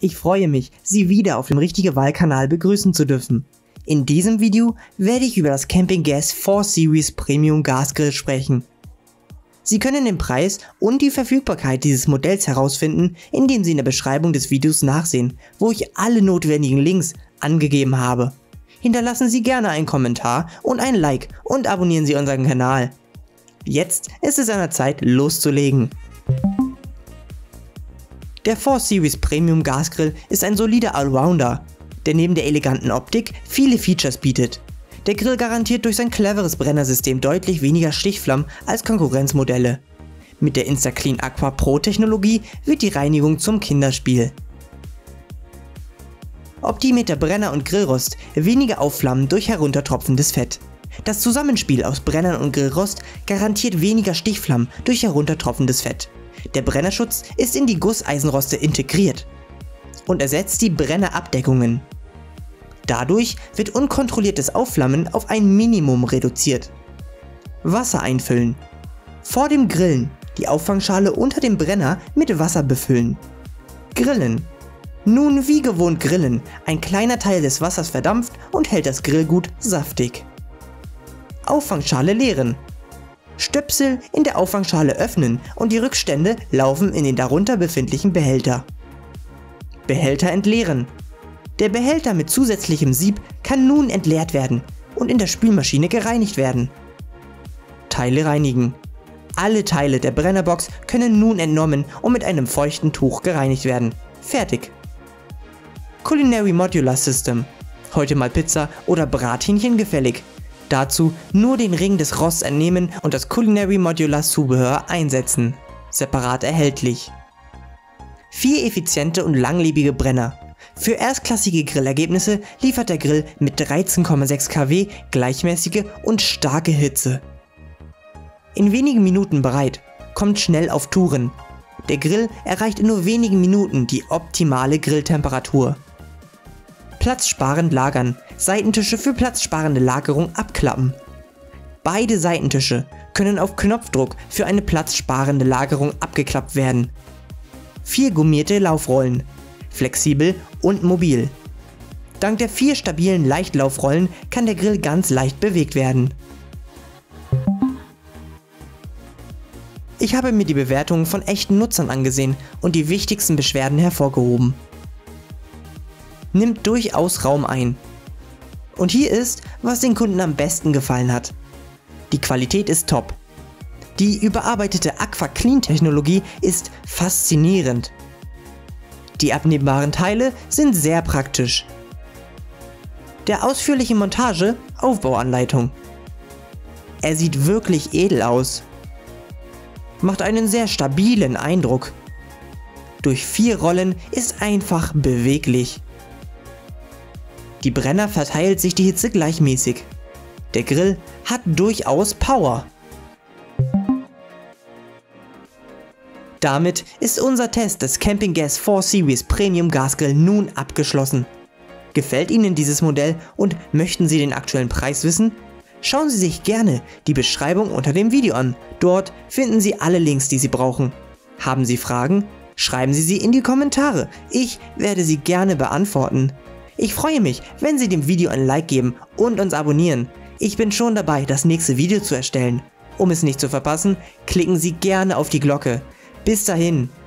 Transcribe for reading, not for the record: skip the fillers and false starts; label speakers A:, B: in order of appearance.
A: Ich freue mich, Sie wieder auf dem Richtige Wahl-Kanal begrüßen zu dürfen. In diesem Video werde ich über das Camping Gas 4 Series Premium Gasgrill sprechen. Sie können den Preis und die Verfügbarkeit dieses Modells herausfinden, indem Sie in der Beschreibung des Videos nachsehen, wo ich alle notwendigen Links angegeben habe. Hinterlassen Sie gerne einen Kommentar und ein Like und abonnieren Sie unseren Kanal. Jetzt ist es an der Zeit, loszulegen. Der 4 Series Premium Gasgrill ist ein solider Allrounder, der neben der eleganten Optik viele Features bietet. Der Grill garantiert durch sein cleveres Brennersystem deutlich weniger Stichflammen als Konkurrenzmodelle. Mit der Instaclean Aqua Pro Technologie wird die Reinigung zum Kinderspiel. Optimiert der Brenner und Grillrost weniger aufflammen durch heruntertropfendes Fett. Das Zusammenspiel aus Brennern und Grillrost garantiert weniger Stichflammen durch heruntertropfendes Fett. Der Brennerschutz ist in die Gusseisenroste integriert und ersetzt die Brennerabdeckungen. Dadurch wird unkontrolliertes Aufflammen auf ein Minimum reduziert. Wasser einfüllen. Vor dem Grillen die Auffangschale unter dem Brenner mit Wasser befüllen. Grillen. Nun wie gewohnt grillen, ein kleiner Teil des Wassers verdampft und hält das Grillgut saftig. Auffangschale leeren. Stöpsel in der Auffangschale öffnen und die Rückstände laufen in den darunter befindlichen Behälter. Behälter entleeren. Der Behälter mit zusätzlichem Sieb kann nun entleert werden und in der Spülmaschine gereinigt werden. Teile reinigen. Alle Teile der Brennerbox können nun entnommen und mit einem feuchten Tuch gereinigt werden. Fertig. Culinary Modular System. Heute mal Pizza oder Brathähnchen gefällig. Dazu nur den Ring des Rosts entnehmen und das Culinary Modular Zubehör einsetzen. Separat erhältlich. 4 effiziente und langlebige Brenner. Für erstklassige Grillergebnisse liefert der Grill mit 13,6 kW gleichmäßige und starke Hitze. In wenigen Minuten bereit, kommt schnell auf Touren. Der Grill erreicht in nur wenigen Minuten die optimale Grilltemperatur. Platzsparend lagern. Seitentische für platzsparende Lagerung abklappen. Beide Seitentische können auf Knopfdruck für eine platzsparende Lagerung abgeklappt werden. 4 gummierte Laufrollen. Flexibel und mobil. Dank der 4 stabilen Leichtlaufrollen kann der Grill ganz leicht bewegt werden. Ich habe mir die Bewertungen von echten Nutzern angesehen und die wichtigsten Beschwerden hervorgehoben. Nimmt durchaus Raum ein. Und hier ist, was den Kunden am besten gefallen hat. Die Qualität ist top. Die überarbeitete Aqua Clean Technologie ist faszinierend. Die abnehmbaren Teile sind sehr praktisch. Der ausführliche Montage, Aufbauanleitung. Er sieht wirklich edel aus. Macht einen sehr stabilen Eindruck. Durch 4 Rollen ist einfach beweglich. Die Brenner verteilt sich die Hitze gleichmäßig. Der Grill hat durchaus Power. Damit ist unser Test des Camping Gas 4 Series Premium Gasgrill nun abgeschlossen. Gefällt Ihnen dieses Modell und möchten Sie den aktuellen Preis wissen? Schauen Sie sich gerne die Beschreibung unter dem Video an. Dort finden Sie alle Links, die Sie brauchen. Haben Sie Fragen? Schreiben Sie sie in die Kommentare. Ich werde sie gerne beantworten. Ich freue mich, wenn Sie dem Video ein Like geben und uns abonnieren. Ich bin schon dabei, das nächste Video zu erstellen. Um es nicht zu verpassen, klicken Sie gerne auf die Glocke. Bis dahin.